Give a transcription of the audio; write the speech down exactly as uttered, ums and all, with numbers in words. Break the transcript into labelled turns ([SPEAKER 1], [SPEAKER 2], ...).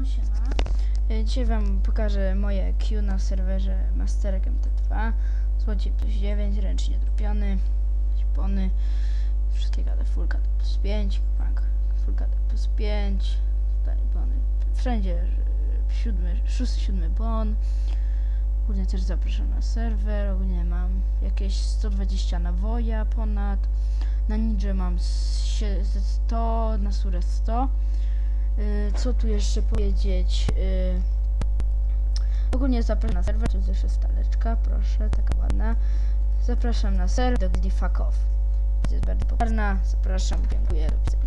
[SPEAKER 1] No siema. Y, Dzisiaj wam pokażę moje Q na serwerze Masterek M T dwa. Złodziej plus dziewięć, ręcznie dropiony, pony, wszystkie K D full K D plus pięć, bank full K D plus pięć, tutaj pony, wszędzie siódmy, szósty, siódmy bon. Ogólnie też zapraszam na serwer, ogólnie mam jakieś sto dwadzieścia nawoja ponad, na Ninja mam sto, na Surę sto. Yy, co tu jeszcze powiedzieć? Yy, ogólnie zapraszam na serwer, tu jest jeszcze staleczka, proszę, taka ładna. Zapraszam na serwer do Gildy Fuck Off. Jest bardzo popularna, zapraszam, dziękuję, do widzenia.